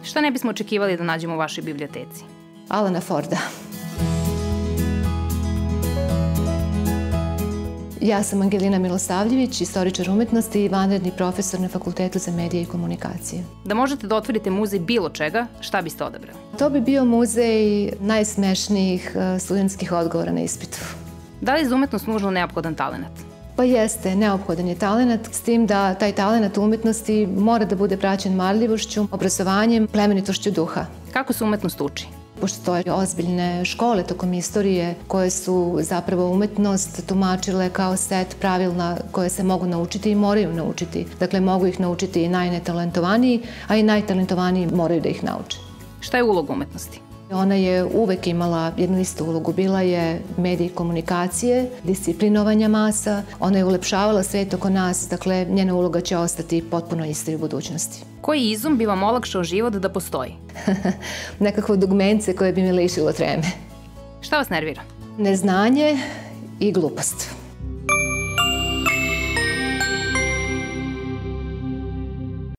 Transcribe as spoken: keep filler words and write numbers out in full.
Šta ne bismo očekivali da nađemo u vašoj biblioteci? Alana Forda. Ja sam Angelina Milosavljević, istoričar umetnosti i vanredni profesor na Fakultetu za medije i komunikacije. Da možete da otvorite muzej bilo čega, šta biste odabrali? To bi bio muzej najsmešnijih studentskih odgovora na ispitu. Da li je za umetnost nužno neophodan talenat? Pa jeste, neophodan je talenat, s tim da taj talenat u umetnosti mora da bude praćen marljivošću, obrazovanjem, plemenitošću duha. Kako se umetnost uči? Postoje ozbiljne škole tokom istorije koje su zapravo umetnost tumačile kao set pravila koje se mogu naučiti i moraju naučiti. Dakle, mogu ih naučiti i najnetalentovaniji, a i najtalentovaniji moraju da ih nauče. Šta je uloga umetnosti? Ona je uvek imala jednu istu ulogu. Bila je medij komunikacije, disciplinovanja masa, ona je ulepšavala svet oko nas, dakle, njena uloga će ostati potpuno ista i u budućnosti. Koji izum bi vam olakšao život da postoji? Nekakvo dugmence koje bi mi lišilo treme. Šta vas nervira? Neznanje i glupost.